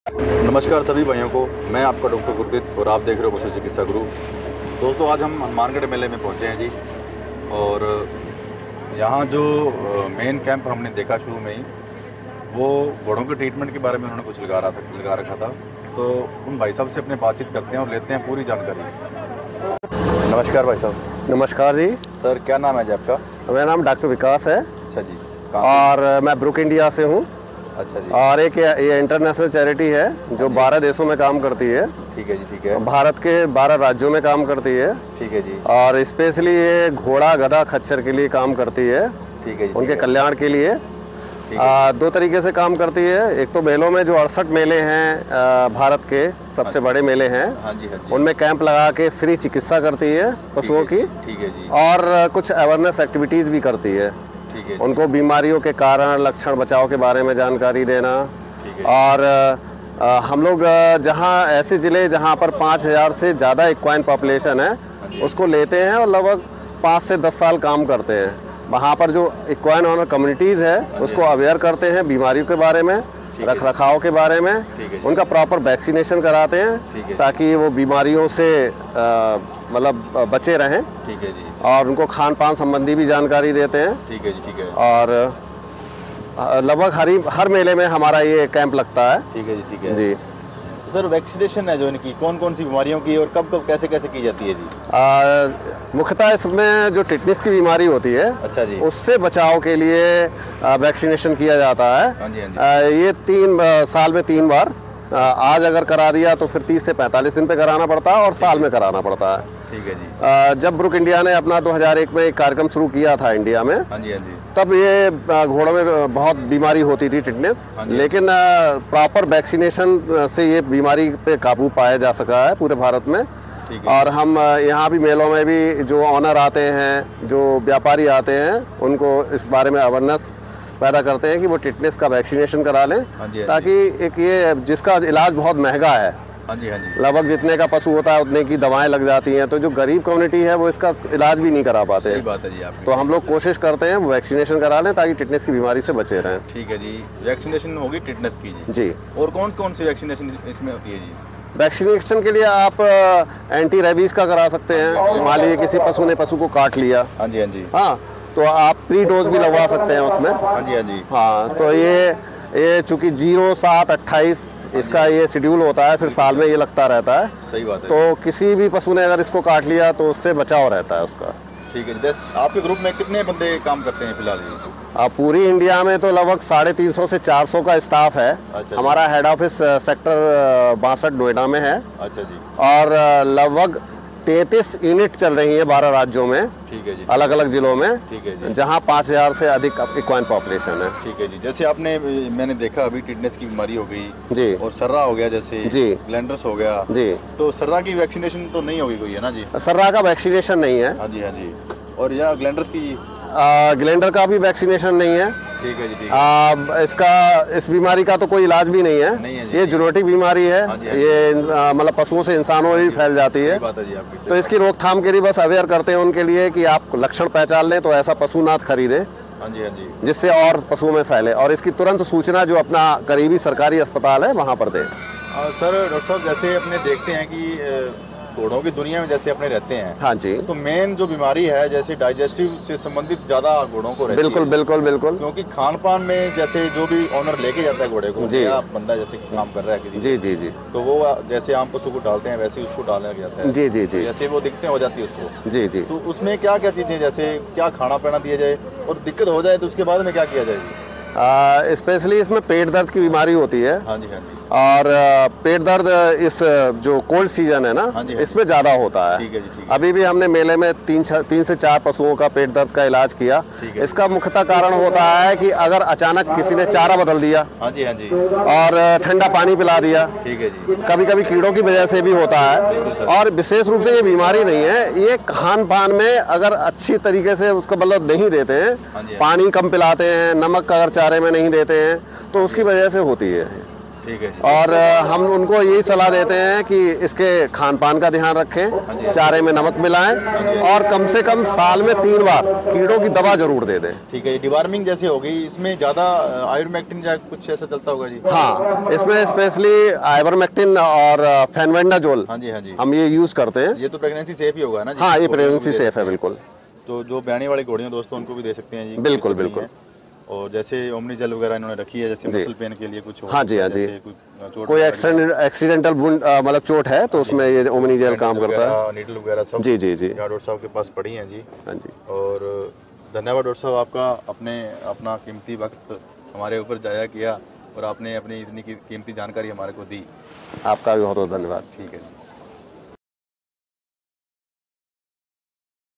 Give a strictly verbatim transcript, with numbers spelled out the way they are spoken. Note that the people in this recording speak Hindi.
नमस्कार सभी भाइयों को, मैं आपका डॉक्टर गुरदीप और आप देख रहे हो पशु चिकित्सा गुरु। दोस्तों, आज हम हनुमानगढ़ मेले में पहुंचे हैं जी। और यहाँ जो मेन कैंप हमने देखा शुरू में ही, वो घोड़ों के ट्रीटमेंट के बारे में उन्होंने कुछ लगा रहा था लगा रखा था। तो उन भाई साहब से अपने बातचीत करते हैं और लेते हैं पूरी जानकारी। नमस्कार भाई साहब। नमस्कार जी सर, क्या नाम है जी आपका? मेरा नाम डॉक्टर विकास है। अच्छा जी। और मैं ब्रुक इंडिया से हूँ। अच्छा जी। और एक ये इंटरनेशनल चैरिटी है जो बारह देशों में काम करती है। ठीक है जी। ठीक है। भारत के बारह राज्यों में काम करती है। ठीक है जी। और स्पेशली ये घोड़ा, गधा, खच्चर के लिए काम करती है। ठीक है जी। उनके कल्याण के लिए आ, दो तरीके से काम करती है। एक तो मेलों में जो अड़सठ मेले हैं आ, भारत के सबसे बड़े मेले हैं, हाँ जी, हाँ जी। उनमें कैंप लगा के फ्री चिकित्सा करती है पशुओं की। ठीक है जी। और कुछ अवेयरनेस एक्टिविटीज़ भी करती है। ठीक है। उनको बीमारियों के कारण, लक्षण, बचाव के बारे में जानकारी देना। ठीक है। और आ, हम लोग जहां ऐसे ज़िले जहां पर पाँच हज़ार से ज़्यादा इक्वाइन पॉपुलेशन है, उसको लेते हैं और लगभग पाँच से दस साल काम करते हैं। वहां पर जो इक्वाइन ऑनर कम्युनिटीज़ है उसको अवेयर करते हैं बीमारियों के बारे में, रख रखाव के बारे में, उनका प्रॉपर वैक्सीनेशन कराते हैं ताकि वो बीमारियों से मतलब बचे रहें। ठीक है जी। और उनको खान पान संबंधी भी जानकारी देते हैं। ठीक है जी। ठीक है। और लगभग हर हर मेले में हमारा ये कैंप लगता है। ठीक है जी। ठीक है जी। सर, वैक्सीनेशन है जो इनकी, कौन कौन सी बीमारियों की और कब कब कैसे कैसे की जाती है जी? मुख्यतः इसमें जो टिटनिस की बीमारी होती है, अच्छा जी, उससे बचाव के लिए वैक्सीनेशन किया जाता है। हाँ जी, हाँ जी। आ, ये तीन आ, साल में तीन बार, आ, आज अगर करा दिया तो फिर तीस से पैंतालीस दिन पे कराना पड़ता है और साल में कराना पड़ता है। ठीक है जी। आ, जब ब्रुक इंडिया ने अपना दो हज़ार एक में एक कार्यक्रम शुरू किया था इंडिया में, हाँ जी, हाँ जी, तब ये घोड़ों में बहुत बीमारी होती थी टिटनेस, लेकिन प्रॉपर वैक्सीनेशन से ये बीमारी पे काबू पाया जा सका है पूरे भारत में। और हम यहाँ भी मेलों में भी जो ऑनर आते हैं, जो व्यापारी आते हैं, उनको इस बारे में अवेयरनेस पैदा करते हैं कि वो टिटनेस का वैक्सीनेशन करा लें, ताकि एक ये जिसका इलाज बहुत महंगा है, हाँ जी, हाँ जी, लगभग जितने का पशु होता है उतने की दवाएं लग जाती हैं, तो जो गरीब कम्युनिटी है वो इसका इलाज भी नहीं करा पाते। सही बात है जी आपकी। तो हम लोग कोशिश करते हैं वैक्सीनेशन करा लें ताकि टिटनेस की बीमारी से बचे रहें। ठीक है जी। वैक्सीनेशन होगी टिटनेस की जी। जी। और कौन कौन सी वैक्सीनेशन इसमें होती है जी? वैक्सीनेशन के लिए आप एंटी रेबीज का करा सकते हैं। मान लीजिए किसी पशु ने पशु को काट लिया, हाँ जी, हाँ जी, हाँ, तो आप प्री डोज भी लगवा सकते हैं उसमें। हाँ जी, हाँ जी, हाँ। तो ये ये चूँकि जीरो सात अट्ठाईस इसका ये शेड्यूल होता है, फिर साल में ये लगता रहता है। सही बात है। तो किसी भी पशु ने अगर इसको काट लिया तो उससे बचाव रहता है उसका। ठीक है जी। आपके ग्रुप में कितने बंदे काम करते हैं फिलहाल जी? अब पूरी इंडिया में तो लगभग साढ़े तीन सौ से चार सौ का स्टाफ है। अच्छा। हमारा हेड ऑफिस सेक्टर बासठ नोएडा में है। अच्छा जी। और लगभग तैंतीस यूनिट चल रही है बारह राज्यों में। ठीक है जी। अलग अलग जिलों में। ठीक है जी। जहाँ पाँच हजार से अधिक इक्वाइन पॉपुलेशन है। ठीक है जी। जैसे आपने मैंने देखा अभी टिटनेस की बीमारी हो गई जी, और सर्रा हो गया, जैसे जी, ग्लैंडर्स हो गया जी, तो सर्रा की वैक्सीनेशन तो नहीं होगी कोई, है ना जी? सर्रा का वैक्सीनेशन नहीं है। हाँ जी, हाँ जी। और या ग्लैंडर्स की? ग्लैंडर का भी वैक्सीनेशन नहीं है। ठीक है जी। ठीक है। आ, इसका इस बीमारी का तो कोई इलाज भी नहीं है, नहीं है ये जेनेटिक बीमारी है। हाँ जी, हाँ जी। ये मतलब पशुओं से इंसानों में भी फैल जाती है। बात है जी आपकी। तो इसकी रोकथाम के लिए बस अवेयर करते हैं उनके लिए कि आप लक्षण पहचान लें तो ऐसा पशु ना खरीदें, हाँ जी, हाँ जी, जिससे और पशुओं में फैले, और इसकी तुरंत सूचना जो अपना करीबी सरकारी अस्पताल है वहाँ पर दें। सर, डॉक्टर साहब, जैसे अपने देखते हैं कि घोड़ों की दुनिया में जैसे अपने रहते हैं, हाँ जी, तो मेन जो बीमारी है जैसे डाइजेस्टिव से संबंधित ज्यादा घोड़ों को रहती बिल्कुल है। बिल्कुल बिल्कुल। क्योंकि खान पान में जैसे जो भी ऑनर लेके जाता है घोड़े को, जी, बंदा जैसे काम कर रहा है किसी, जी जी जी, तो वो जैसे आम पशु को डालते हैं वैसे उसको डालने लग जाता है। जी जी जी। जैसे वो दिखते हो जाती है उसको। जी जी। तो उसमें क्या क्या चीजें, जैसे क्या खाना पीना दिया जाए, और दिक्कत हो जाए तो उसके बाद में क्या किया जाएगी? स्पेशली इसमें पेट दर्द की बीमारी होती है। हाँ जी, हाँ जी। और पेट दर्द इस जो कोल्ड सीजन है ना, हाँ जी, हाँ इसमें ज़्यादा होता है। ठीक है जी, ठीक है। अभी भी हमने मेले में तीन तीन से चार पशुओं का पेट दर्द का इलाज किया। इसका मुख्यतः कारण होता है कि अगर अचानक किसी ने चारा बदल दिया, हाँ जी, हाँ जी, और ठंडा पानी पिला दिया, ठीक है जी, कभी कभी कीड़ों की वजह से भी होता है। और विशेष रूप से ये बीमारी नहीं है, ये खान पान में अगर अच्छी तरीके से उसको मतलब नहीं देते हैं, पानी कम पिलाते हैं, नमक अगर चारे में नहीं देते हैं, तो उसकी वजह से होती है। ठीक है। और हम उनको यही सलाह देते हैं कि इसके खान पान का ध्यान रखें, चारे में नमक मिलाएं और कम से कम साल में तीन बार कीड़ों की दवा जरूर दे दें। ठीक है। डिवार्मिंग जैसे हो गई, इसमें ज़्यादा आइवरमेक्टिन या कुछ ऐसा चलता होगा जी? हाँ, इसमें स्पेशली आइवरमेक्टिन और फेनवेंडाजोल हाँ जी हाँ जी हम ये यूज़ करते हैं। ये तो प्रेगनेंसी सेफ ही होगा ना जी? हाँ, ये प्रेगनेंसी सेफ है बिल्कुल। तो जो ब्याने वाली घोड़ियाँ दोस्तों उनको भी दे सकते हैं जी? बिल्कुल बिल्कुल। और जैसे ओमनी जेल वगैरह इन्होंने रखी है, जैसे मसल पेन के लिए कुछ हो, हाँ जी हाँ जी, कोई, कोई एक्सीडेंटल मतलब चोट है तो उसमें ये ओमनी जेल काम करता है। नीडल वगैरह सब जी जी जी डॉक्टर साहब के पास पड़ी हैं जी। हाँ जी। और धन्यवाद डॉक्टर साहब आपका, अपने अपना कीमती वक्त हमारे ऊपर जाया किया और आपने अपनी इतनी कीमती जानकारी हमारे को दी। आपका भी बहुत बहुत धन्यवाद। ठीक है।